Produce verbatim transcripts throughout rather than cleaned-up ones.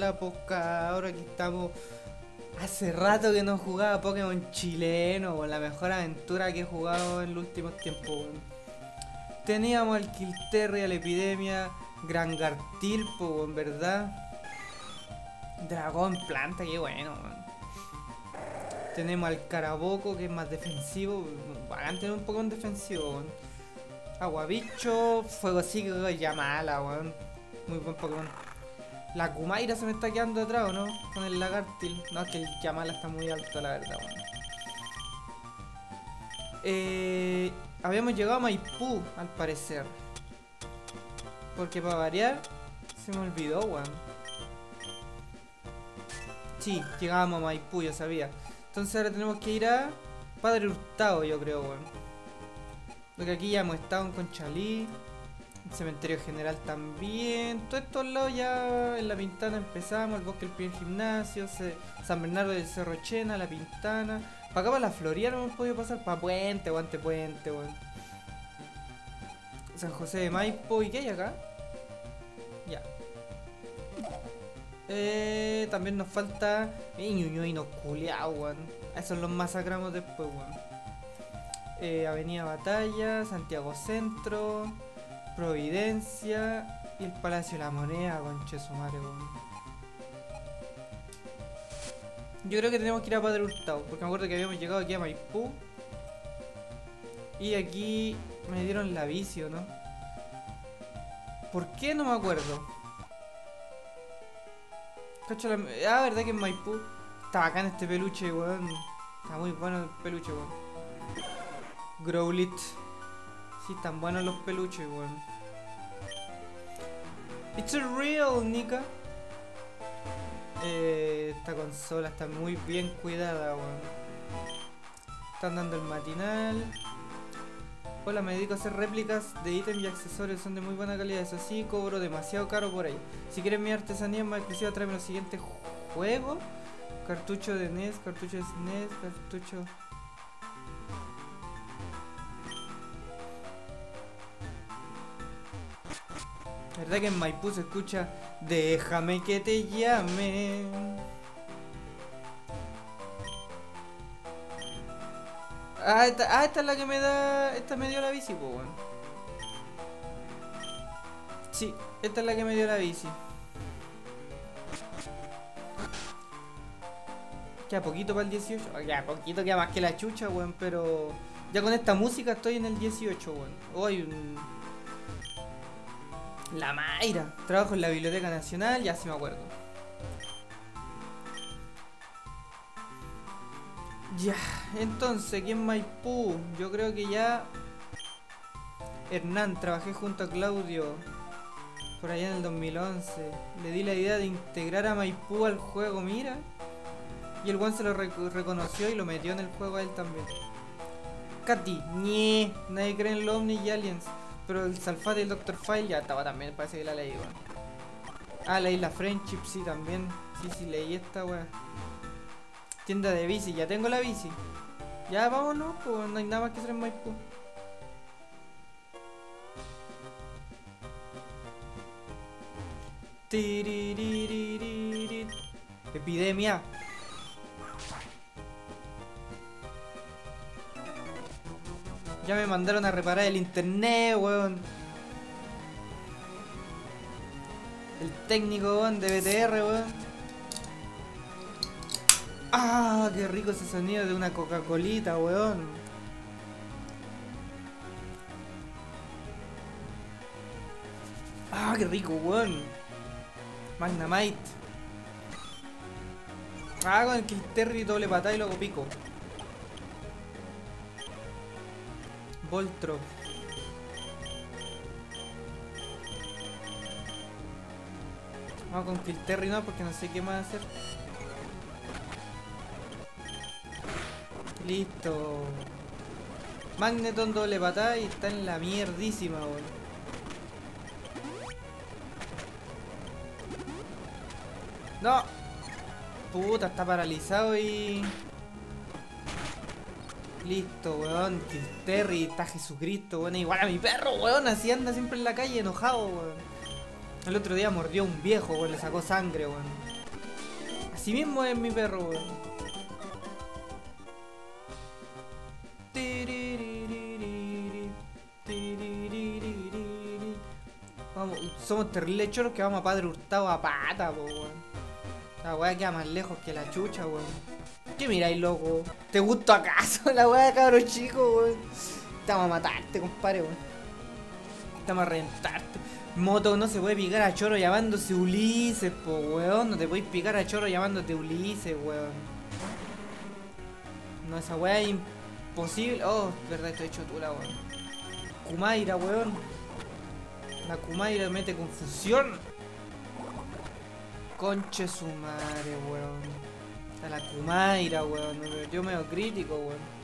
Hola, pues ahora aquí estamos. Hace rato que no jugaba Pokémon chileno, con la mejor aventura que he jugado en los últimos tiempos, weón. Teníamos al Kilterry, al Epidemia, Grangartil, po, en verdad. Dragón Planta, qué bueno, weón. Tenemos al Caraboco, que es más defensivo. Van a tener un Pokémon defensivo, weón. Aguabicho, Fuego Psíquico y Yamala, weón. Muy buen Pokémon. La Kumaira se me está quedando atrás, ¿o no? Con el Lagartil. No, es que el Yamala está muy alto, la verdad, weón. Eh, habíamos llegado a Maipú, al parecer. Porque para variar, se me olvidó, weón. Sí, llegábamos a Maipú, yo sabía. Entonces ahora tenemos que ir a Padre Hurtado, yo creo, weón. Porque aquí ya hemos estado en Conchalí. El cementerio general también. Todos estos lados ya en La Pintana empezamos. El bosque del primer gimnasio. Se, San Bernardo del Cerro Chena, La Pintana. Para acá para la Florida no hemos podido pasar. Para Puente, Guante Puente, weón. San José de Maipo. ¿Y qué hay acá? Ya. Eh, también nos falta Ñuño y nos culiao, weón. A esos los masacramos después, weón. Eh, Avenida Batalla, Santiago Centro, Providencia y el Palacio de la Moneda, conche su madre, weón. Yo creo que tenemos que ir a Padre Hurtado, porque me acuerdo que habíamos llegado aquí a Maipú. Y aquí me dieron la bici, ¿no? ¿Por qué? No me acuerdo. Cacho la... Ah, verdad que en Maipú está bacán este peluche, weón. Está muy bueno el peluche, weón. Growlit. Sí, están buenos los peluches, weón. It's a real, Nika. Eh, esta consola está muy bien cuidada, weón. Están dando el matinal. Hola, me dedico a hacer réplicas de ítems y accesorios. Son de muy buena calidad. Eso sí, cobro demasiado caro por ahí. Si quieres mi artesanía más exclusiva, tráeme los siguientes juegos. Cartucho de N E S, cartucho de S N E S, cartucho... La verdad que en Maipú se escucha déjame que te llame. Ah, esta, ah, esta es la que me da... Esta me dio la bici, pues, bueno. Sí, esta es la que me dio la bici. Queda poquito para el dieciocho. Oh, ya, poquito, queda más que la chucha, weón. Pero ya con esta música estoy en el dieciocho, weón. Hoy un... La Mayra. Trabajo en la Biblioteca Nacional, ya sí me acuerdo. Ya, entonces, aquí en Maipú, yo creo que ya... Hernán, trabajé junto a Claudio por allá en el dos mil once. Le di la idea de integrar a Maipú al juego, mira. Y el one se lo rec reconoció y lo metió en el juego a él también. Katy, ñe, nadie cree en los ovnis y aliens. Pero el Salfate y el doctor File ya estaba también, parece que la leí, weón. Ah, leí la Friendship, sí, también. Sí, sí, leí esta, weón. Tienda de bici, ya tengo la bici. Ya, vámonos, pues no hay nada más que hacer en Maipú. Tiririririt. Epidemia. Ya me mandaron a reparar el internet, weón. El técnico, weón, de B T R, weón. Ah, qué rico ese sonido de una Coca-Colita, weón. Ah, qué rico, weón. Magnamite. Ah, con el Kilterry doble patada y luego pico. Voltro. Vamos con Kilterry no, porque no sé qué más hacer. Listo. Magneton doble patada y está en la mierdísima, weón. No. Puta, está paralizado y... Listo, weón. Kilterry, está Jesucristo, weón. Igual a mi perro, weón. Así anda siempre en la calle enojado, weón. El otro día mordió a un viejo, weón, le sacó sangre, weón. Así mismo es mi perro, weón. Vamos, somos terribles choros que vamos a Padre Hurtado a pata, po, weón. La weá queda más lejos que la chucha, weón. ¿Qué miráis, loco? ¿Te gusta acaso la weá, cabrón chico, weón? Estamos a matarte, compadre, weón. Estamos a reventarte. Moto, no se puede picar a choro llamándose Ulises, po, weón. No te podéis picar a choro llamándote Ulises, weón. No, esa weá es imposible. Oh, verdad, estoy hecho tula, weón. Kumaira, weón. La Kumaira mete confusión. Conche su madre, weón. A la Kumaira, weón. Me metió medio crítico, weón.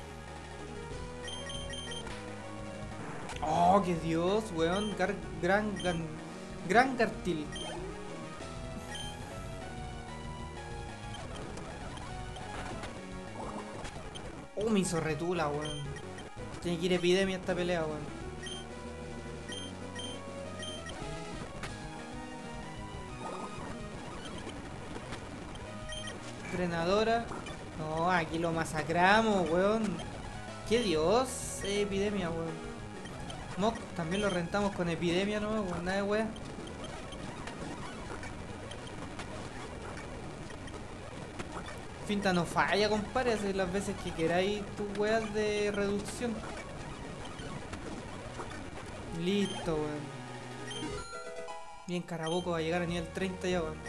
Oh, qué dios, weón. Gar gran, gran, gran cartil. Oh, me hizo retula, weón. Tiene que ir epidemia esta pelea, weón. Entrenadora. No, aquí lo masacramos, weón. Qué dios, eh, epidemia, weón. Mock también lo rentamos con epidemia, ¿no? Con nada de wea. Finta no falla, compadre. Hace las veces que queráis tus weas de reducción. Listo, weón. Bien, Caraboco va a llegar a nivel treinta ya, weón.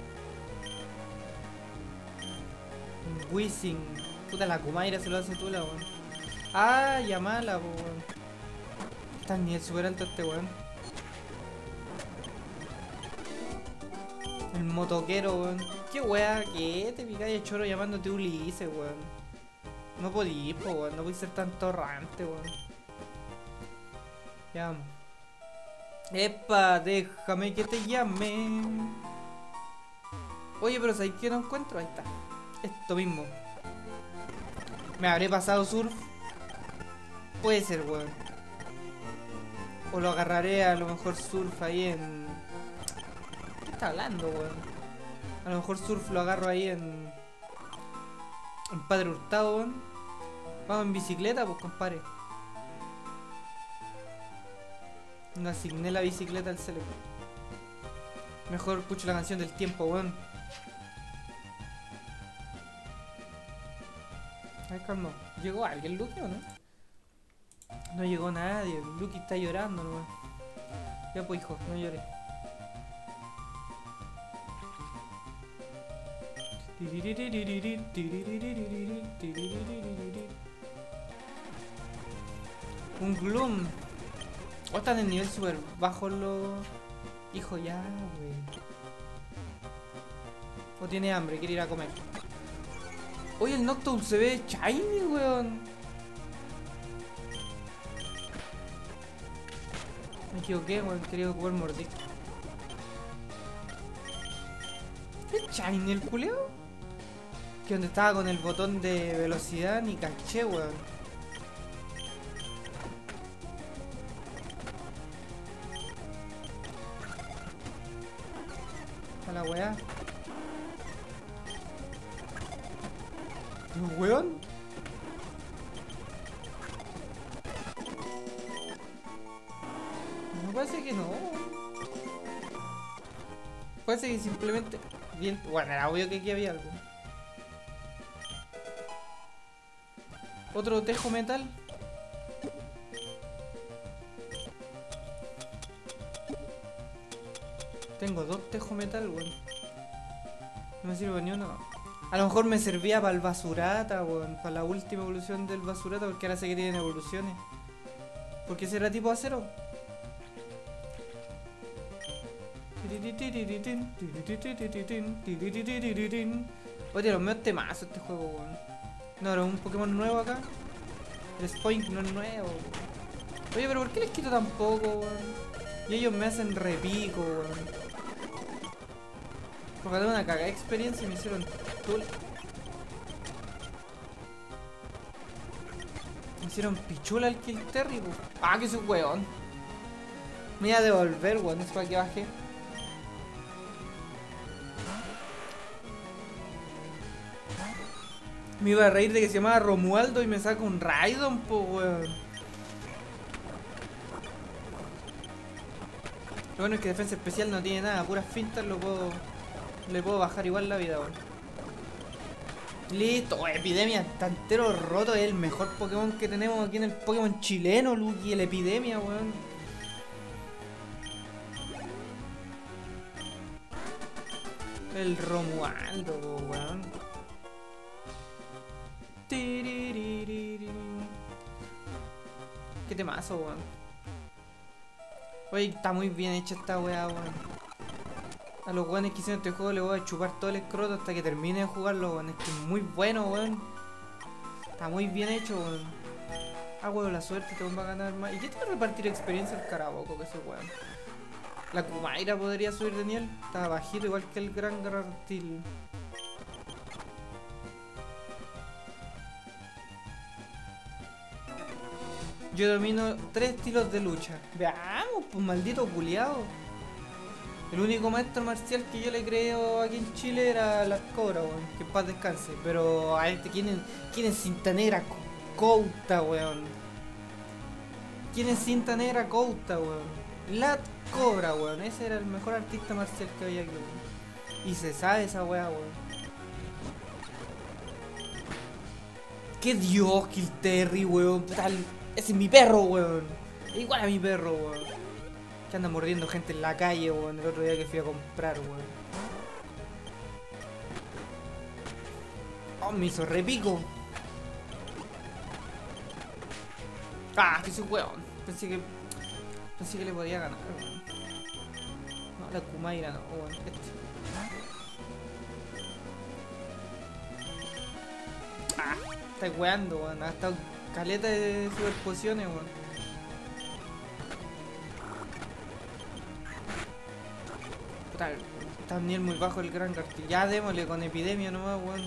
Un Wizzing. Puta, la Kumaira se lo hace tú, la weón. Ah, llamala, weón. Está en nivel super alto este weón. El motoquero, weón. ¿Qué wea? ¿Qué? Te picáis el choro llamándote Ulises, weón. No podís, po, weón. No podís ser tan torrante, weón. Ya vamos. Epa, déjame que te llame. Oye, pero ¿sabes qué no encuentro? Ahí está. Esto mismo. ¿Me habré pasado surf? Puede ser, weón. O lo agarraré a lo mejor surf ahí en... ¿Qué está hablando, weón? A lo mejor surf lo agarro ahí en... En Padre Hurtado, weón. Vamos en bicicleta, pues, compadre. No asigné la bicicleta al celular. Mejor escucho la canción del tiempo, weón. Ay, calma. ¿Llegó alguien, Lucky, o no? No llegó nadie. Lucky está llorando, weón. Ya pues, hijo, no llores. Un Gloom. O están en nivel super bajo los... Hijo, ya, wey. O tiene hambre, quiere ir a comer. Oye, el Noctowl se ve shiny, weón. Me equivoqué, weón. Quería jugar mordic. ¿Qué shiny el culeo? Que donde estaba con el botón de velocidad ni caché, weón. A la weá. ¿No, weón? No, parece que no. Parece que simplemente... Bien... Bueno, era obvio que aquí había algo. Otro tejo metal. Tengo dos tejos metal, weón. No me sirve ni uno. A lo mejor me servía para el basurata, weón. Para la última evolución del basurata, porque ahora sé que tienen evoluciones. ¿Por qué será tipo acero? Oye, los meos temazos este juego, weón. No, pero un Pokémon nuevo acá. El Spoink no es nuevo, weón. Oye, pero ¿por qué les quito tan poco, weón? Y ellos me hacen repico, weón. Porque tengo una cagada de experiencia y me hicieron tul. Me hicieron pichula al Kill Terry, weón. Ah, que soy weón. Me iba a devolver, weón. Es para que baje. Me iba a reír de que se llamaba Romualdo y me saca un Raidon, po, weón. Lo bueno es que defensa especial no tiene nada, puras fintas, lo puedo. Le puedo bajar igual la vida, weón. Listo, oh, Epidemia está entero roto, es el mejor Pokémon que tenemos aquí en el Pokémon chileno, Lucky, el Epidemia, weón. El Romualdo, weón. Qué temazo, weón. Oye, está muy bien hecha esta weá, weón. A los weones que hicieron este juego le voy a chupar todo el escroto hasta que termine de jugarlo, weón. Es que es muy bueno, weón. Está muy bien hecho, weón. Ah, weón, la suerte te va a ganar más. ¿Y qué te va a repartir experiencia el Caraboco, que ese weón? La Kumaira podría subir de nivel. Está bajito igual que el Gran Garratil. Yo domino tres estilos de lucha. Veamos, pues maldito culiao. El único maestro marcial que yo le creo aquí en Chile era la Cobra, weón. Que en paz descanse. Pero a este, ¿quién es, quién es cinta negra? Couta, weón. ¿Quién es cinta negra? Couta, weón. La Cobra, weón. Ese era el mejor artista marcial que había aquí, weón. Y se sabe esa weá, weón. ¡Qué Dios, Kill Terry, weón! Tal. Ese es mi perro, weón. Igual a mi perro, weón. Que anda mordiendo gente en la calle, weón. El otro día que fui a comprar, weón. Oh, me hizo repico. Ah, que soy weón. Pensé que. Pensé que le podía ganar, weón. No, la Kumaira no, weón. Este. Ah, está weando, weón. Ha estado caleta de superposiciones, weón. Está un nivel muy bajo el Gran Garratil. Ya démosle con Epidemia nomás, weón.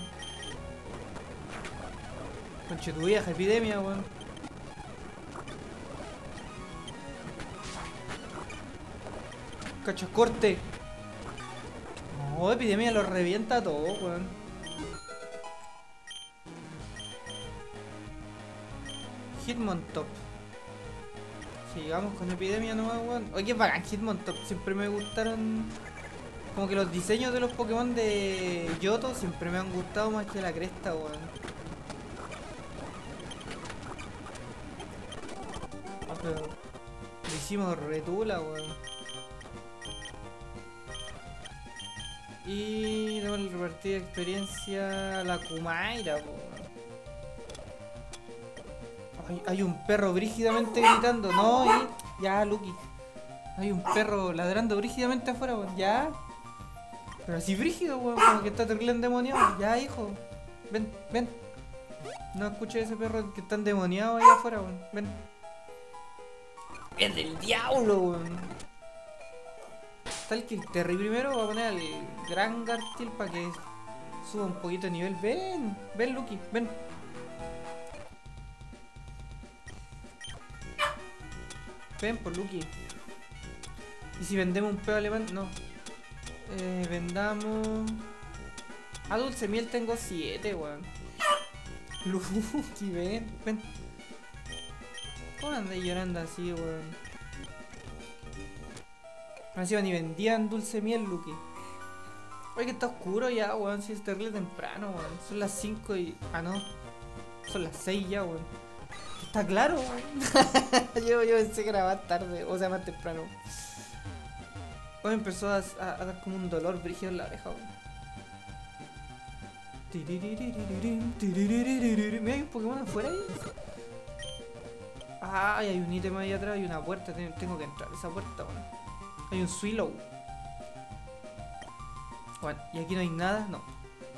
Conche tu vieja, Epidemia, weón. Cacho corte. No, Epidemia lo revienta todo, weón. Hitmontop. Sigamos con Epidemia nomás, weón. Oye, qué bacán Hitmontop. Siempre me gustaron. Como que los diseños de los Pokémon de Yoto siempre me han gustado más que la cresta, weón. Ah, pero lo hicimos retula, weón. Y tenemos el repartir de experiencia a la Kumaira, weón. Hay, hay un perro brígidamente gritando, no, y ya, Lucky. Hay un perro ladrando brígidamente afuera, weón. Ya. Pero así brígido, weón, como que está terrible endemoniado. Ya, hijo. Ven, ven. No escuches ese perro que está endemoniado ahí afuera, weón. Ven. Es del diablo, weón. Tal que el Terry primero va a poner al Gran Garratil para que suba un poquito de nivel. Ven, ven, Lucky, ven. Ven por Lucky. ¿Y si vendemos un peo alemán? No. Eh, vendamos. A dulce miel tengo siete, weón. Lucky, ven, ven. ¿Cómo andas llorando así, weón? Encima ni vendían dulce miel, Lucky. Oye, que está oscuro ya, weón. Si es terrible temprano, weón. Son las cinco y. Ah, no. Son las seis ya, weón. Está claro, weón. yo, yo pensé que era más tarde, o sea, más temprano. Hoy empezó a, a, a dar como un dolor brígido en la oreja, weón. Mira, hay un Pokémon afuera ahí. Ah, hay un ítem ahí atrás y una puerta. Tengo que entrar a esa puerta, weón. Hay un Swallow. Bueno, y aquí no hay nada, no.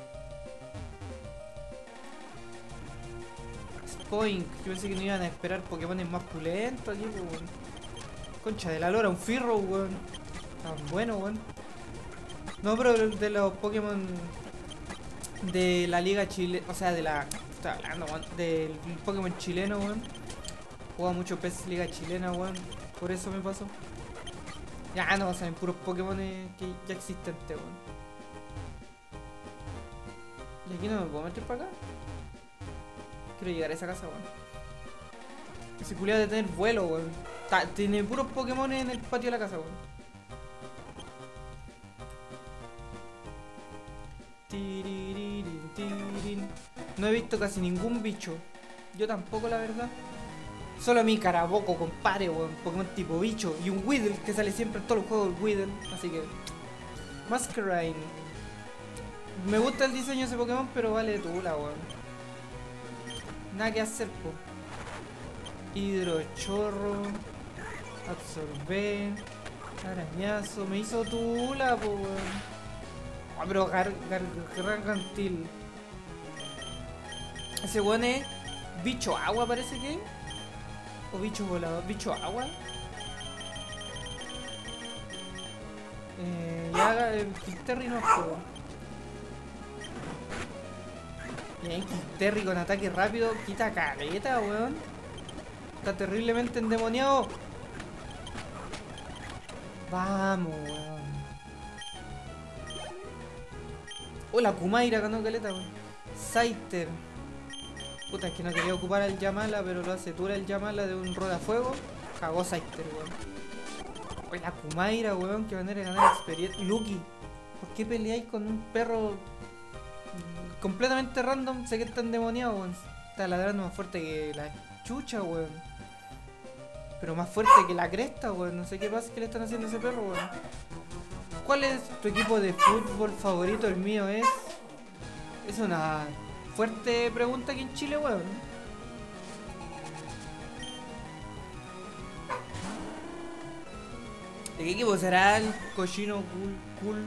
Spoink, yo pensé que no iban a esperar Pokémon más pulentos aquí, weón. Concha de la lora, un Firro, weón. Tan bueno, weón. No, pero de los Pokémon de la liga chilena, o sea, de la... Estaba hablando, weón. Del Pokémon chileno, weón. Jugaba mucho P E S Liga chilena, weón. Por eso me pasó. Ya no, o sea, en puros Pokémon que ya existentes, weón. ¿Y aquí no me puedo meter para acá? Quiero llegar a esa casa, weón. Ese culiado de tener vuelo, weón. Ta- Tiene puros Pokémon en el patio de la casa, weón. Tiriririn, tiririn. No he visto casi ningún bicho. Yo tampoco, la verdad. Solo mi Caraboco, compadre, weón. Pokémon tipo bicho. Y un Weedle que sale siempre en todos los juegos, el Weedle. Así que... Masquerain. Me gusta el diseño de ese Pokémon, pero vale tula, weón. Nada que hacer, po. Hidrochorro. Absorber. Arañazo. Me hizo tula, po, weón. Ah, pero gar, gar, Gargantil. Ese weón es bicho agua, parece que. O bicho volador. Bicho agua. Eh, ya el Kilterry no juego. Bien, Kilterry con ataque rápido. Quita caleta, weón. Está terriblemente endemoniado. Vamos, weón. Oh, la Kumaira ganó caleta, weón. Scyther. Puta, es que no quería ocupar al Yamala, pero lo hace Tura el Yamala de un rodafuego. Cagó Scyther, weón. Oh, la Kumaira, weón, que manera de ganar experiencia. Lucky, ¿por qué peleáis con un perro completamente random? Sé que está endemoniado, weón. Está ladrando más fuerte que la chucha, weón. Pero más fuerte que la cresta, weón. No sé qué pasa que le están haciendo a ese perro, weón. ¿Cuál es tu equipo de fútbol favorito? El mío es... Es una fuerte pregunta aquí en Chile, weón. ¿De qué equipo será el cochino cool? cool?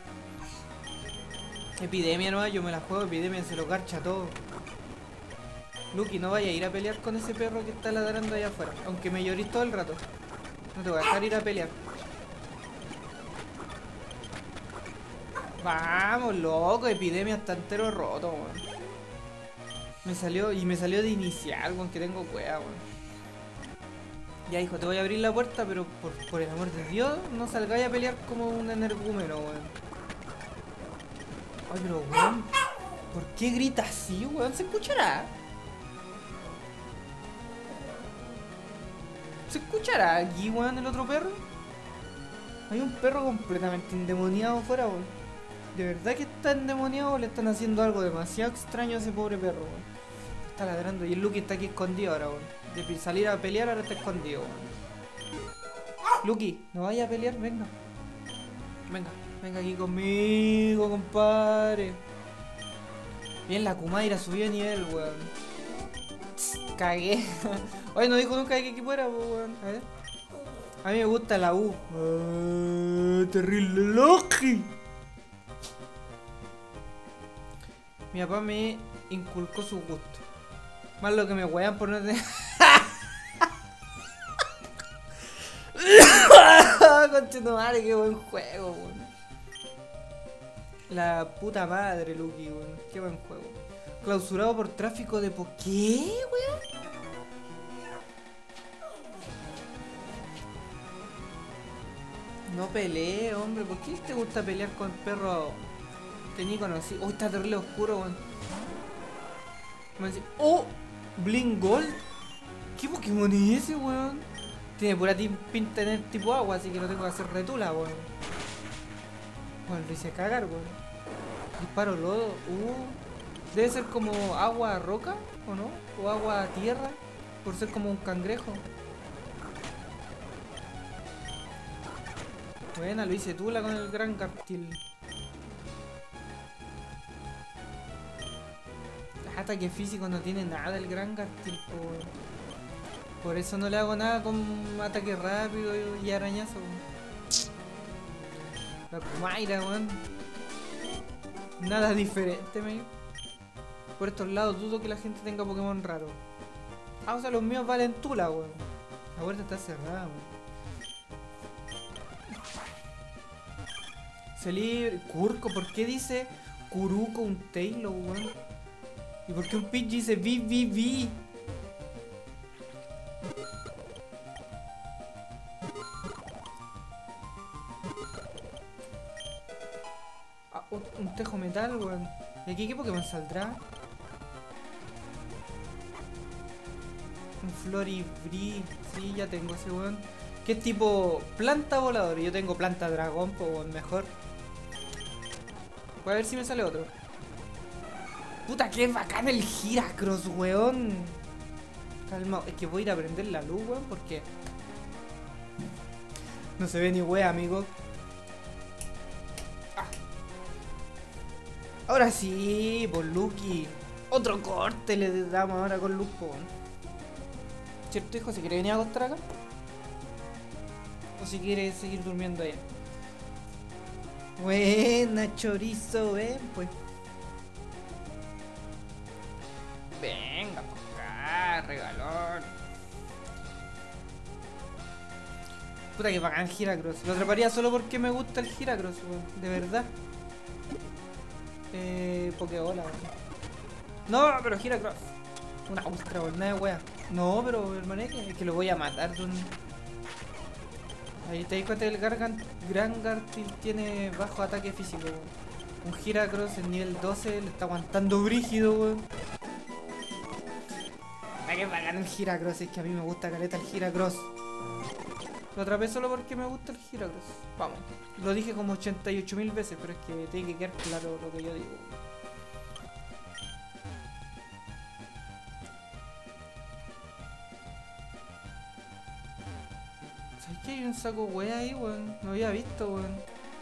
Epidemia, no, yo me la juego. Epidemia se lo garcha todo. Lucky, no vaya a ir a pelear con ese perro que está ladrando allá afuera. Aunque me llorís todo el rato. No te voy a dejar ir a pelear. Vamos, loco, Epidemia está entero roto, weón. Me salió, y me salió de inicial, weón, que tengo cueva, weón. Ya, hijo, te voy a abrir la puerta, pero por, por el amor de Dios, no salgáis a pelear como un energúmeno, weón. Ay, pero, weón, ¿por qué grita así, weón? ¿Se escuchará? ¿Se escuchará aquí, weón, el otro perro? Hay un perro completamente endemoniado afuera, weón. De verdad que está endemoniado o le están haciendo algo demasiado extraño a ese pobre perro, weón. Está ladrando y el Lucky está aquí escondido ahora, weón. De salir a pelear ahora está escondido, weón. Lucky, no vaya a pelear, venga. Venga, venga aquí conmigo, compadre. Bien, la Kumaira subió de nivel, weón. Tss, cagué. Oye, no dijo nunca de qué equipo era, weón. A ver. A mí me gusta la U. Uh, terrible Loki. Mi papá me inculcó su gusto. Más lo que me wean por no tener... Conchetumare, qué buen juego, weón. La puta madre, Lucky, weón. Qué buen juego. Clausurado por tráfico de po... ¿Qué, weón? No peleé, hombre. ¿Por qué te gusta pelear con perros que ni conocí? Oh, está terrible oscuro, weón. Oh, Bling Gold. ¿Qué Pokémon es ese, weón? Tiene pura pinta de tener tipo agua, así que no tengo que hacer retula, weón. Bueno, lo hice cagar, weón. Disparo lodo. Uh, debe ser como agua roca, ¿o no? O agua tierra, por ser como un cangrejo. Buena, lo hice tula con el gran cartil. Ataque físico no tiene nada el gran cartil, por... por eso no le hago nada con ataque rápido y arañazo. La Kumaira, weón. Nada diferente, me. Por estos lados dudo que la gente tenga Pokémon raro. Ah, o sea, los míos valen tula, weón. La puerta está cerrada, weón. Se libre. Curco, ¿por qué dice Kuruko un Tailo, weón? ¿Y por qué un Pidgey dice vi, vi, vi? Ah, un, un tejo metal, weón. ¿De aquí qué Pokémon saldrá? Un Floribri. Sí, ya tengo ese weón. ¿Qué es tipo planta voladora? Yo tengo planta dragón, pues mejor. Voy a ver si me sale otro. Puta, qué bacán el Heracross, weón. Calma, es que voy a ir a prender la luz, weón, porque no se ve ni wea, amigo. Ah. Ahora sí, por Lucky. Otro corte le damos ahora con Luz, po. ¿Cierto, hijo? ¿Se quiere venir a acostar acá? ¿O si quiere seguir durmiendo allá? Buena, chorizo, ven, pues. Venga, por acá, regalón. Puta que bacán Heracross. Lo atraparía solo porque me gusta el Heracross, weón. De verdad. Eh. Pokébola, weón. No, pero Heracross. Una ultra, weón. Nada de wea. No, pero hermaneque, es que lo voy a matar. Don... Ahí te das cuenta que el Gargant Grangartil tiene bajo ataque físico, weón. Un Heracross en nivel doce le está aguantando brígido, weón. Hay que pagar el Heracross, es que a mí me gusta caleta el Heracross. Lo atrapé solo porque me gusta el Heracross. Vamos. Lo dije como ochenta y ocho mil veces, pero es que tiene que quedar claro lo que yo digo. ¿Sabes que hay un saco wea ahí, weón? No había visto, weón.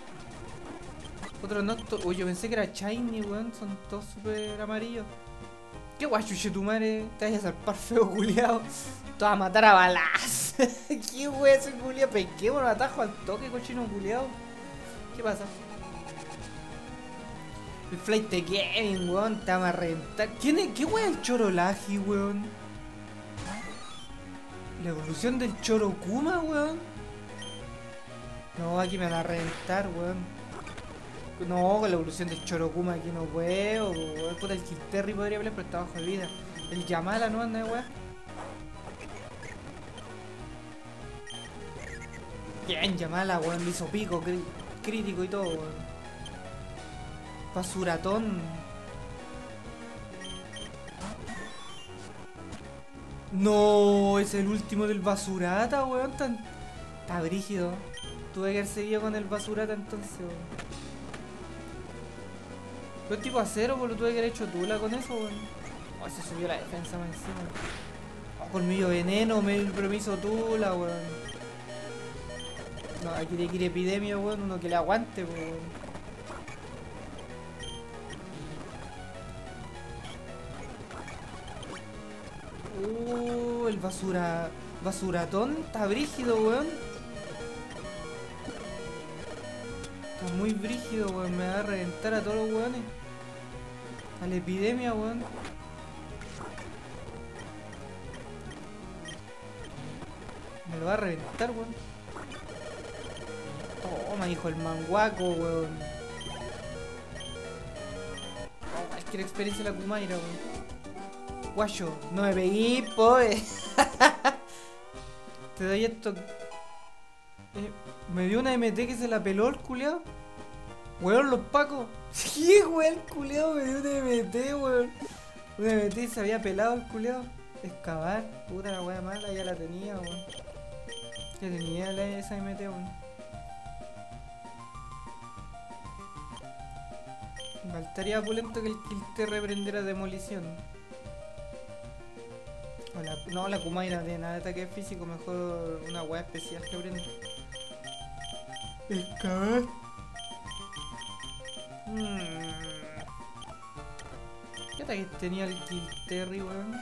Otro Nocto. Uy, yo pensé que era Shiny, weón. Son todos súper amarillos. ¿Qué guachuche tu madre? Te vas a zarpar feo, culiao. Te vas a matar a balas. ¿Qué wea ese culiao? Pequé, bueno, atajo al toque, cochino culiao. ¿Qué pasa? El Flight de Kevin, weón. Te va a reventar. ¿Quién es? ¿Qué wea es el Chorolagi, weón? La evolución del Chorokuma, weón. No, aquí me van a reventar, weón. No, con la evolución del Chorokuma aquí no puedo, weón. Puta, el Kilterry podría pelear, pero está bajo de vida. El Yamala no anda, weón. Bien, Yamala, weón. Le hizo pico, crí crítico y todo, weón. Basuratón. No, es el último del Basurata, weón. Tan... Está brígido. Tuve que haber seguido con el Basurata entonces, weón. Fue tipo acero, pues lo tuve que haber hecho tula con eso, weón. Oh, se subió la defensa más encima. Oh, colmillo veneno, me, pero me hizo tula, weón. No, aquí tiene que ir epidemia, weón. Uno que le aguante, weón. Uh, el basura... Basuratón está brígido, weón. Está muy brígido, weón. Me va a reventar a todos los weones. A la epidemia, weón. Me lo va a reventar, weón. Toma, hijo, el manguaco, weón. Oh, cualquier experiencia la Kumaira, weón. Guayo, no me pegué, poe. Te doy esto. Eh, me dio una M T que se la peló el culeado. Weón, los pacos. Sí, weón, el culeado me dio una M T, weón. Una M T y se había pelado el culeado. Excavar, puta la wea mala, ya la tenía, weón. Ya tenía la, esa M T, weón. Faltaría pulento que el Kilterre reprendiera demolición. O la, no, la Kumaira no tiene nada de ataque físico, mejor una weá especial que aprende. Excavar. Hmm. ¿Qué ataque tenía el Kilterry, weón?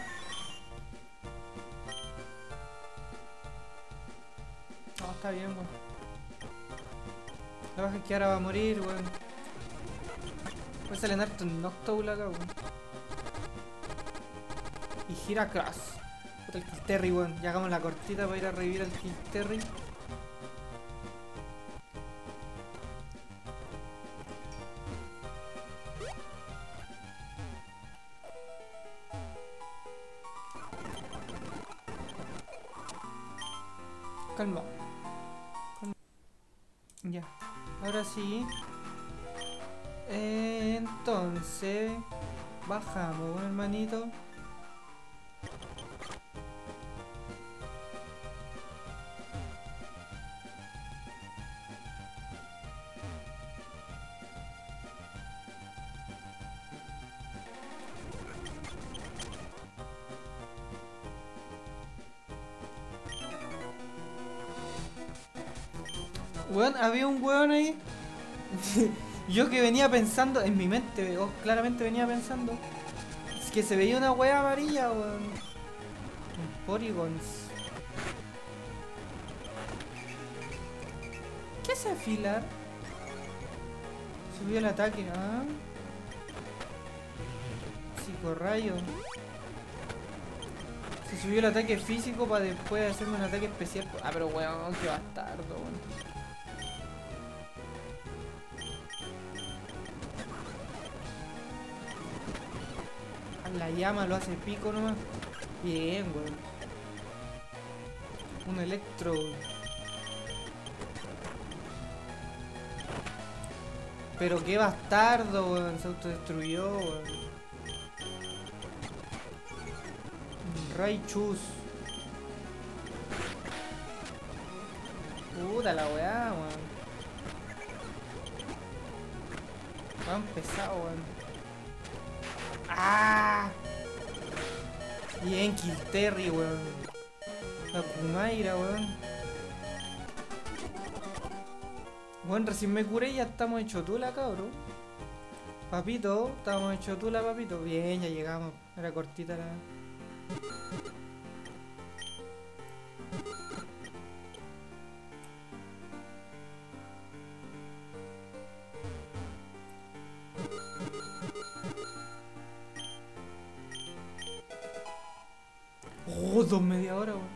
No, está bien, weón. La baja es que ahora va a morir, weón. Voy a salir harto en Noctowl acá, weón. Y Heracross. Puta, el Kilterry, weón. Ya hagamos la cortita para ir a revivir al Kilterry. Calma. Calma. Ya. Ahora sí. Eh, entonces. Bajamos, hermanito. Weón, había un weón ahí. Yo que venía pensando, en mi mente, oh, claramente venía pensando, es que se veía una wea amarilla, weón. Un Porygons. ¿Qué hace afilar? Subió el ataque, ¿ah? Psicorrayo. Se subió el ataque físico para después hacerme un ataque especial. Ah, pero weón, qué bastardo, weón. La llama lo hace pico nomás. Bien, weón. Un electro. Pero qué bastardo, weón. Se autodestruyó, weón. Raichus. Puta la weá, weón. Weón pesado, weón. ¡Ah! Bien, Kilterry, weón. La Kumaira, weón. Bueno, recién me curé y ya estamos hechos tula, cabrón. Papito, estamos hechos tula, papito. Bien, ya llegamos. Era cortita la... Oh, dos media hora, weón.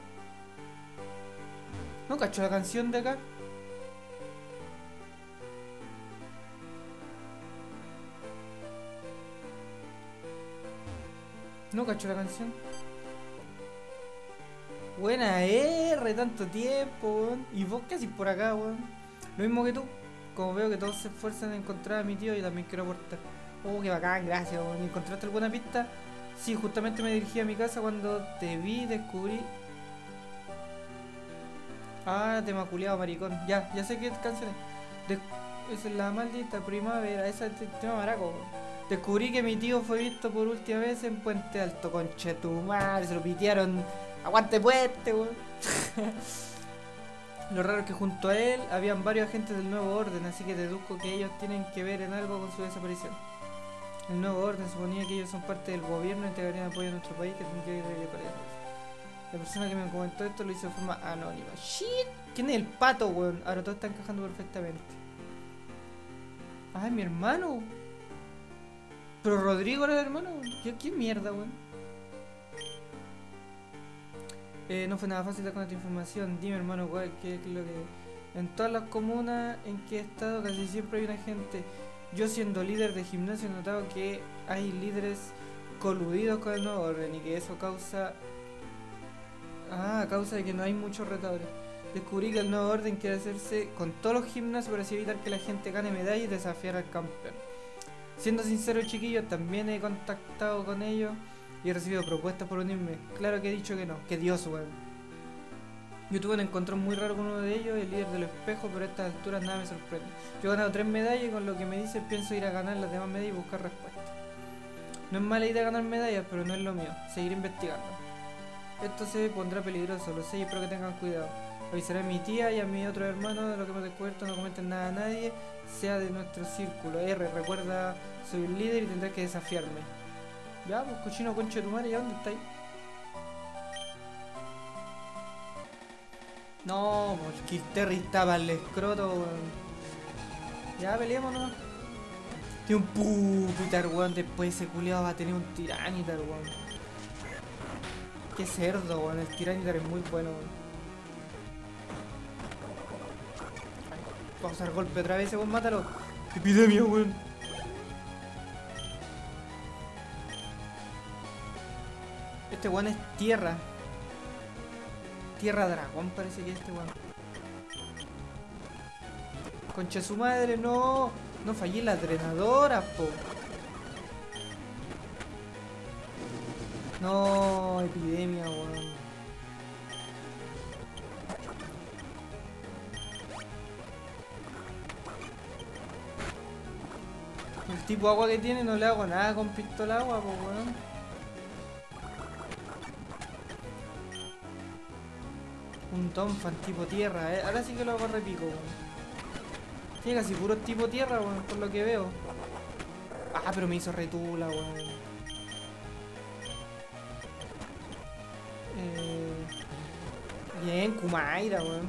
¿No cacho la canción de acá? No cacho la canción. Buena R, tanto tiempo, weón. Y vos qué haces por acá, weón. Lo mismo que tú. Como veo que todos se esfuerzan en encontrar a mi tío, yo también quiero aportar. Oh, qué bacán, gracias, weón. ¿Encontraste alguna pista? Sí, justamente me dirigí a mi casa cuando te vi, descubrí. Ah, tema culiado, maricón. Ya, ya sé qué canción es. Des... Esa es la maldita primavera, esa es el tema maraco, weón. Descubrí que mi tío fue visto por última vez en Puente Alto, conchetumare, se lo pitearon. Aguante puente, weón. Lo raro es que junto a él habían varios agentes del nuevo orden, así que deduzco que ellos tienen que ver en algo con su desaparición. El nuevo orden suponía que ellos son parte del gobierno y te darían apoyo a nuestro país, que tendría que ir para eso. La persona que me comentó esto lo hizo de forma anónima. Shit, ¿quién es el pato, weón? Ahora todo está encajando perfectamente. Ah, es mi hermano. Pero Rodrigo era el hermano, ¿Qué, qué mierda, weón? Eh, no fue nada fácil dar con esta información. Dime, hermano, ¿cuál, qué, qué es lo que...? En todas las comunas en que he estado casi siempre hay una gente. Yo siendo líder de gimnasio he notado que hay líderes coludidos con el nuevo orden y que eso causa... Ah, a causa de que no hay muchos retadores. Descubrí que el nuevo orden quiere hacerse con todos los gimnasios para así evitar que la gente gane medallas y desafiar al campeón. Siendo sincero, chiquillos, también he contactado con ellos y he recibido propuestas por unirme. Claro que he dicho que no, que Dios, weón. Yo tuve un encontrón muy raro con uno de ellos, el líder del espejo, pero a estas alturas nada me sorprende. Yo he ganado tres medallas y con lo que me dicen pienso ir a ganar las demás medallas y buscar respuestas. No es mala idea ganar medallas, pero no es lo mío. Seguir investigando. Esto se pondrá peligroso, lo sé y espero que tengan cuidado. Avisaré a mi tía y a mi otro hermano de lo que hemos descubierto, no comenten nada a nadie, sea de nuestro círculo. R, recuerda, soy un líder y tendrás que desafiarme. Ya, pues cochino concha de tu madre, ¿ya dónde estáis? No, pues Kilterry estaba al escroto, weón. Ya, peleemos nomás. Tiene un pupitar, weón, después ese culiado va a tener un tiranitar, weón. Qué cerdo, weón, el tiranitar es muy bueno, weón. Vamos a dar golpe otra vez, weón, mátalo. Epidemia, weón. Este weón es tierra. Tierra dragón parece que es este weón. Concha de su madre, no. No fallé la drenadora, po. No, epidemia, weón. El tipo de agua que tiene no le hago nada con pistola agua, po, weón. Un Donphan tipo tierra, eh. Ahora sí que lo hago repico, weón. Tiene casi puro tipo tierra, weón, por lo que veo. Ah, pero me hizo retula, weón. Eh... Bien, Kumaira, weón.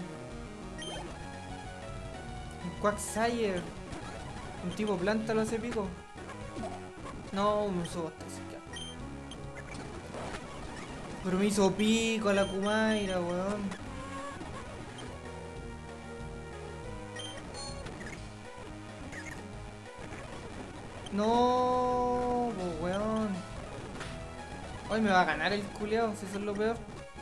Un Quagsire. Un tipo planta lo hace pico. No, me hizo bastante. Pero me hizo pico a la Kumaira, weón. No, pues weón. Hoy me va a ganar el culeado, si eso es lo peor.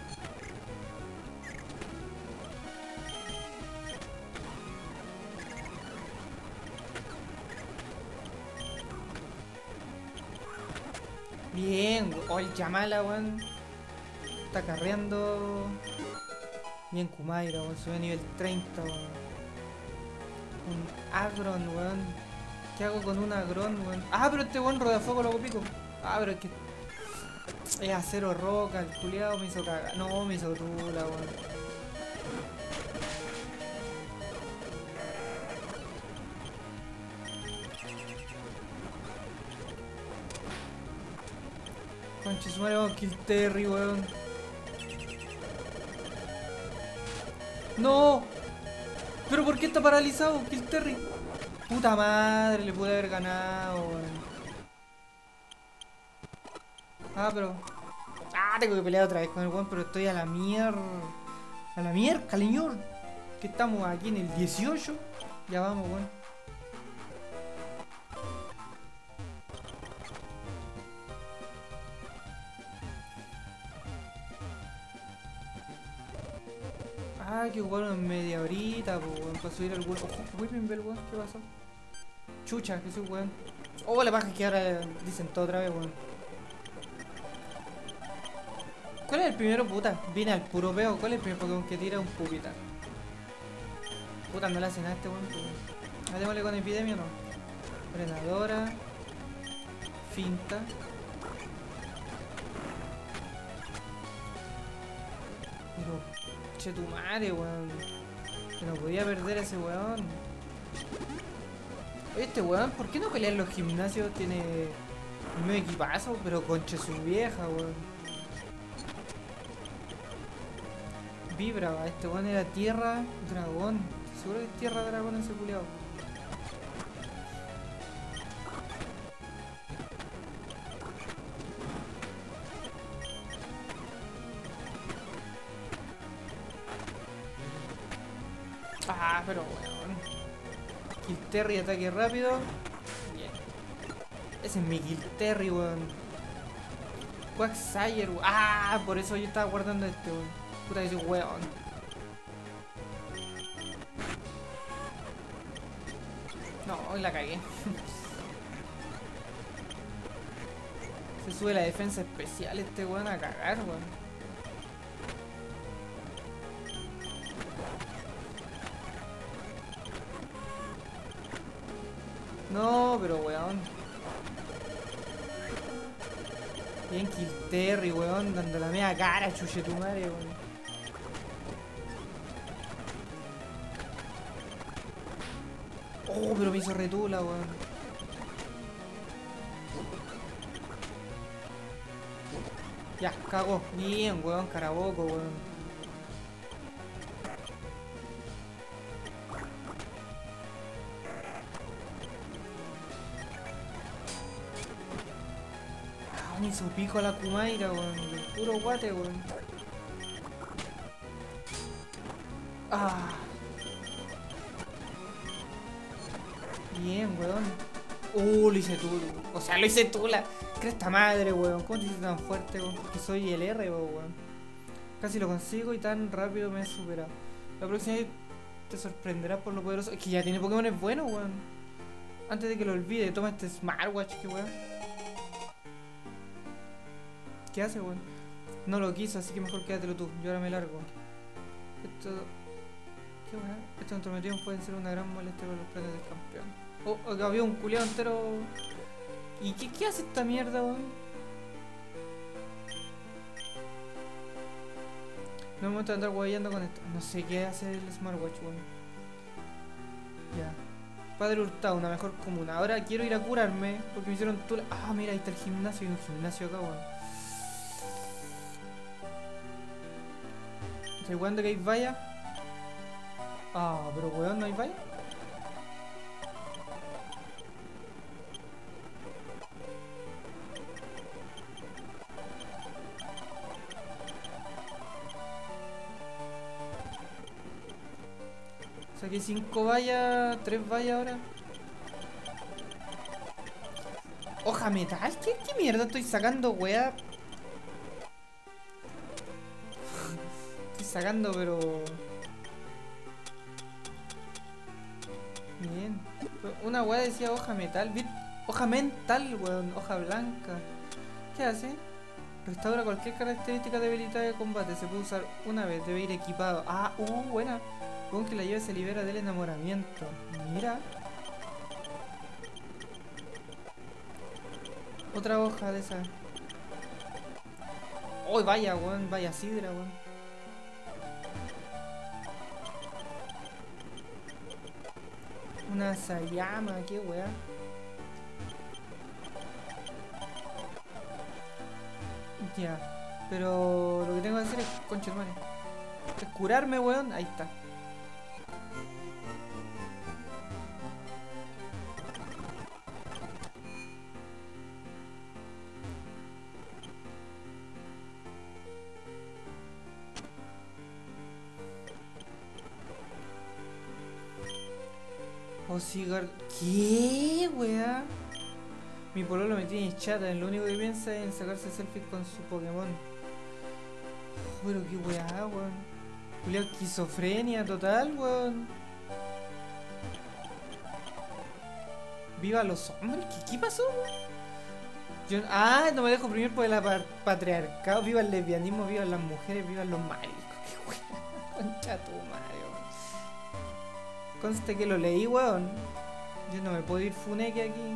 Bien, oh, el Yamala, weón. Está carreando. Bien, Kumaira, weón. Sube a nivel treinta, weón. Un Agron, weón. ¿Qué hago con un Agron, weón? Ah, pero este weón rodafuego lo hago pico. Ah, pero es que es acero roca, el culiado me hizo cagar. No, me hizo tula, weón. Conche su madre, vamos, Kill Terry, weón. ¡No! ¿Pero por qué está paralizado, Kill Terry? Puta madre, le pude haber ganado, weón. Ah, pero... Ah, tengo que pelear otra vez con el weón, pero estoy a la mierda. A la mierda, caleñor. Que estamos aquí en el dieciocho. Ya vamos, weón. Ah, que jugaron en media horita, pues, weón, para subir al weón. Ojo, Whipping Bell, weón, ¿qué pasó? Chucha, que soy weón. Oh, la paja que ahora dicen todo otra vez, weón. ¿Cuál es el primero, puta? Viene al puro peo. ¿Cuál es el primer Pokémon que tira un pupita? Puta, no le hacen a este weón. Pues. Démosle con epidemia o no. Frenadora. Finta. Pero, che tu madre, weón. Que no podía perder a ese weón. Oye, este weón, ¿por qué no pelea en los gimnasios? Tiene el medio equipazo, pero conche su vieja, weón. Vibra, este weón era tierra dragón. Seguro que es tierra dragón ese culiao. Ah, pero weón. Kill Terry, ataque rápido. Bien. Ese es mi Kill Terry, weón. Quagsire, weón. Ah, por eso yo estaba guardando este, weón. Puta que soy weón. No, hoy la cagué. Se sube la defensa especial este weón a cagar, weón. No, pero weón. Bien Kill Terry, weón, dando la media cara, chuche tu madre, weón. Oh, pero me hizo retula, weón. Ya, cago. Bien, weón, caraboco, weón. Ah, me hizo pico a la Kumaira, weón. Puro guate, weón. Ah. Bien, weón. Uh, lo hice tú. O sea, lo hice tú, la cresta madre, weón. ¿Cómo te hice tan fuerte, weón? Porque soy el R, weón. Casi lo consigo y tan rápido me he superado. La próxima vez te sorprenderás por lo poderoso. Es que ya tiene Pokémon buenos, weón. Antes de que lo olvide, toma este smartwatch, que weón. ¿Qué hace, weón? No lo quiso, así que mejor quédatelo tú. Yo ahora me largo. Esto... ¿Qué weón? Estos entrometidos pueden ser una gran molestia para los planes del campeón. Oh, acá había un culeado entero. ¿Y qué, qué hace esta mierda, weón? No me momento de andar guayando con esto. No sé qué hace el smartwatch, weón. Ya. Padre Hurtado, una mejor comuna. Ahora quiero ir a curarme porque me hicieron tula. Ah, mira, ahí está el gimnasio. Hay un gimnasio acá, weón. ¿Estoy jugando que hay valla? Ah, pero weón, ¿no hay valla? Saqué cinco vallas, tres vallas ahora. Hoja metal, ¿qué, qué mierda estoy sacando, weá? Estoy sacando, pero... Bien. Una weá decía hoja metal. Hoja mental, weón. Hoja blanca. ¿Qué hace? Restaura cualquier característica debilitada de combate. Se puede usar una vez. Debe ir equipado. Ah, uh, buena. Con que la llave se libera del enamoramiento. Mira. Otra hoja de esa. Oh, vaya, weón. Vaya sidra, weón. Una Sayama, qué weá. Ya. Pero lo que tengo que hacer es, concha de madre, es curarme, weón. Ahí está. O cigar... ¿Qué, weá? Mi pololo me tiene chata, lo único que piensa es en sacarse selfies con su Pokémon. Oh, pero qué weá, weón. Julia, esquizofrenia total, weón. ¡Viva los hombres! ¿Qué, qué pasó, weón? Yo... Ah, no me dejo oprimir por el patriarcado. ¡Viva el lesbianismo! ¡Viva las mujeres! ¡Viva los maricos! ¡Qué weá! Concha tu madre, weón. Conste que lo leí, weón. Yo no me puedo ir funeque aquí.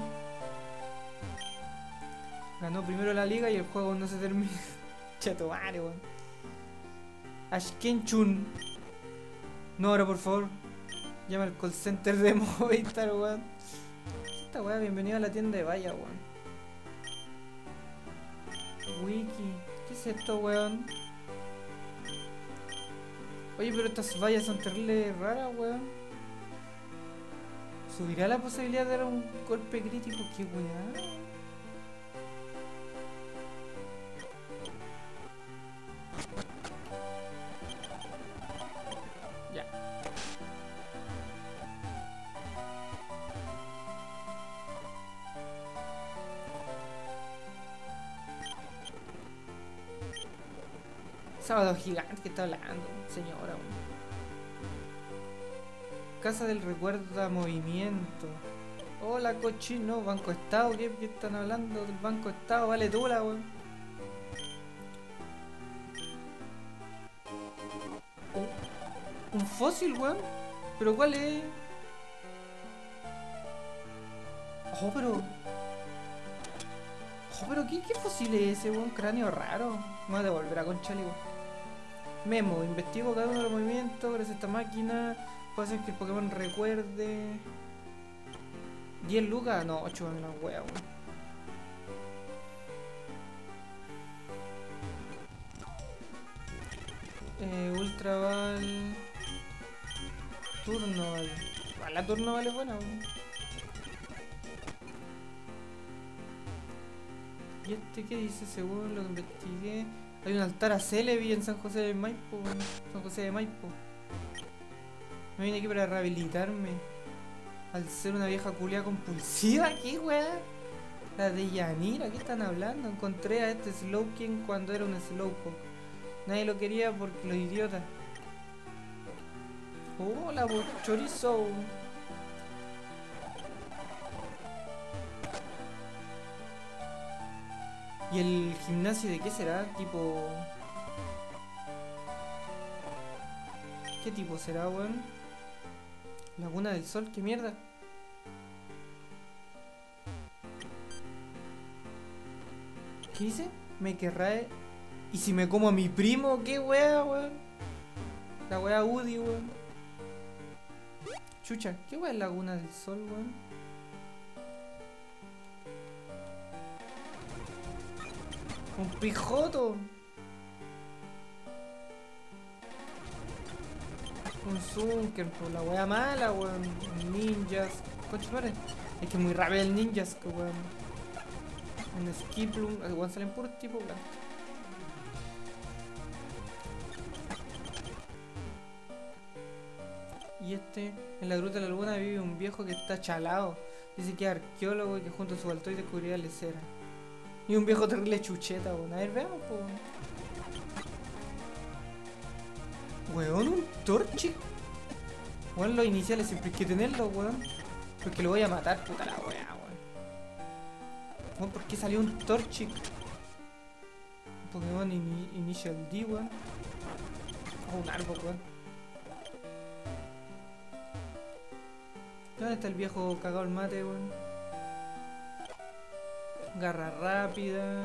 Ganó primero la liga y el juego no se termina. Chato madre, weón. Ashkenchun. No, ahora por favor. Llama al call center de Movistar, weón. Esta weá, bienvenido a la tienda de Valla, weón. Wiki. ¿Qué es esto, weón? Oye, pero estas vallas son terribles raras, weón. ¿Subirá la posibilidad de dar un golpe crítico? ¿Qué weá? Ya. Sábado gigante que está hablando, señora. Casa del recuerdo da movimiento. Hola, cochino, Banco Estado. ¿Qué, ¿Qué están hablando del Banco Estado? Vale tú la weón. Oh, un fósil, weón. ¿Pero cuál es? Oh, pero... Oh, pero ¿qué, qué fósil es ese, weón? Cráneo raro. Me voy a devolver a Conchale, weón. Memo, investigo cada uno de los movimientos. Gracias a esta máquina puede hacer que el Pokémon recuerde. ¿diez lucas? No, ocho en la wea, weón. Eh, Ultraval. Turnoval. Ah, la Turnoval es buena, weón. ¿Y este qué dice? Según lo que investigué, hay un altar a Celebi en San José de Maipo, weón. San José de Maipo. Me vine aquí para rehabilitarme. Al ser una vieja culia compulsiva, ¿qué weá? La de Yanira, ¿qué están hablando? Encontré a este Slowking cuando era un Slowpoke. Nadie lo quería porque los idiotas. Hola, oh, chorizo. ¿Y el gimnasio de qué será? Tipo... ¿Qué tipo será, weón? Laguna del Sol, ¿qué mierda? ¿Qué dice? Me querrá... ¿Y si me como a mi primo? ¿Qué wea, weón? La wea Udi, weón. Chucha, ¿qué weón es Laguna del Sol, weón? Un pijoto. Un Zunker, por la wea mala, weón. Ninjas. Concha madre. Es que es muy rápido el ninjas, que weón. Un Skiplum. El weón salen puros tipo blanco. Y este, en la Gruta de la Laguna vive un viejo que está chalado. Dice que es arqueólogo y que junto a su alto y descubriría la lecera. Y un viejo terrible chucheta, weón. A ver, veamos, po. Weón, un Torchic. Weón, los iniciales siempre hay que tenerlos, weón. Porque lo voy a matar, puta la weá, weón. Weón, ¿por qué salió un Torchic? Un Pokémon ini Initial D, weón. Oh, un árbol, weón. ¿Dónde está el viejo cagado el mate, weón? Garra rápida.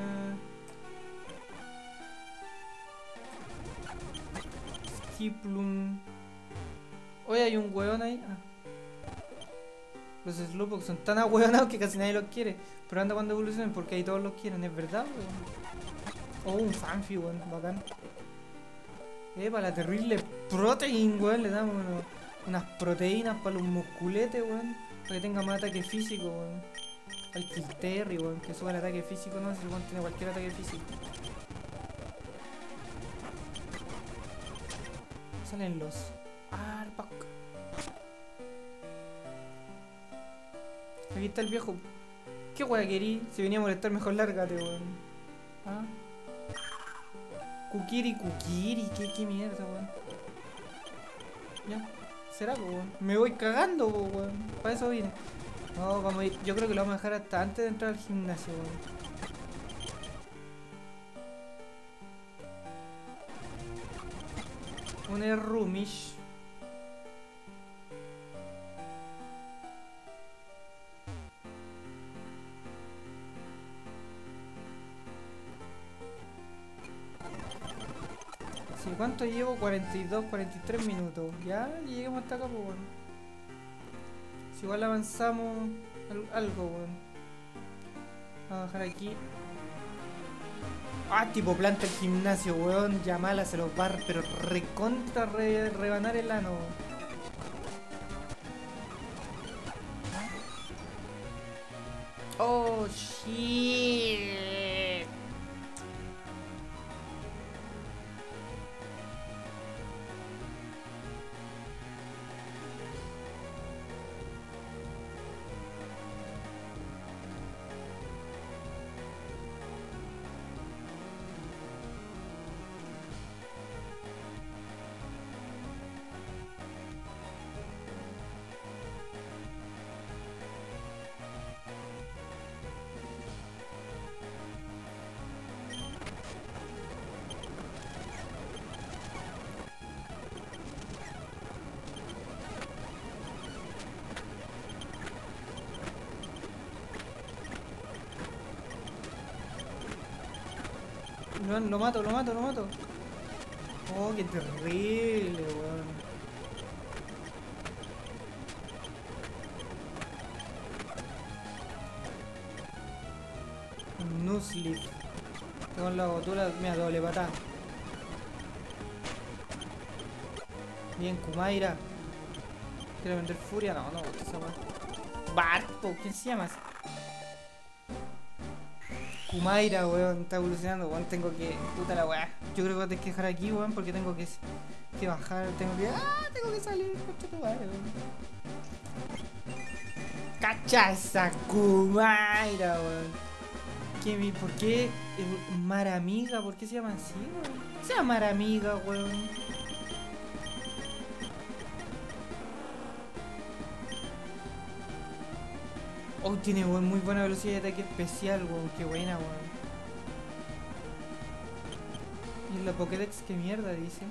Skiplum. Hoy hay un weón ahí. Ah. Los Slowpoke son tan ahueonados que casi nadie los quiere. Pero anda cuando evolucionen porque ahí todos los quieren, ¿es verdad, weón? Oh, un Fanfi, weón, bacán. Epa, la terrible protein, weón. Le damos uno, unas proteínas para los musculetes, weón. Para que tenga más ataque físico, weón. Al Kilterry, weón, que suba el ataque físico, no, si el weón tiene cualquier ataque físico. Salen los Arpak. Aquí está el viejo. ¿Qué weá querí? Si venía a molestar, mejor lárgate, weón. ¿Ah? Kukiri, Kukiri, ¿qué, qué mierda, weón? Ya, será, po, weón. Me voy cagando, po, weón. Para eso vine. No, vamos a ir. Yo creo que lo vamos a dejar hasta antes de entrar al gimnasio, weón. Un Rumish. Sí, ¿cuánto llevo? cuarenta y dos, cuarenta y tres minutos. Ya lleguemos hasta acá, pues bueno. Si igual avanzamos al algo, weón. Vamos a bajar aquí. Ah, tipo planta el gimnasio, weón. Yamala se los va, pero recontra re, rebanar el ano. Oh, shit. Lo, lo mato, lo mato, lo mato. Oh, qué terrible, weón. Un Nuzleaf. Con la botula, mira, doble patada. Bien, Kumaira. ¿Quiere vender furia? No, no me gusta esa weón. Barto, ¿quién se llama? Kumaira, weón, está evolucionando, weón, tengo que... Puta la weá. Yo creo que voy a tener que dejar aquí, weón, porque tengo que, que bajar, tengo que... ¡Ah! Tengo que salir, concha tu madre, weón. ¡Cacha esa Kumaira, weón! ¿Qué, mi, ¿Por qué? Maramiga, ¿por qué se llama así, weón? ¿Qué se llama Maramiga, weón? Oh, tiene weón, muy buena velocidad de ataque especial, weón. Qué buena, weón. ¿Y en la Pokédex qué mierda dice?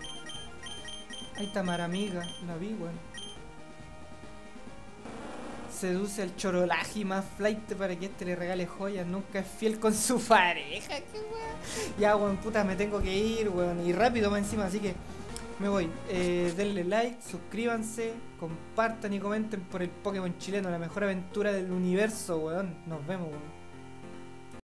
Ahí está Maramiga, la vi, weón. seduce al chorolaji más flight para que este le regale joyas. Nunca es fiel con su pareja. Qué weón. Ya, weón, puta, me tengo que ir, weón. Y rápido más encima, así que me voy. Eh, denle like, suscríbanse, compartan y comenten por el Pokémon chileno, la mejor aventura del universo, weón. Nos vemos, weón.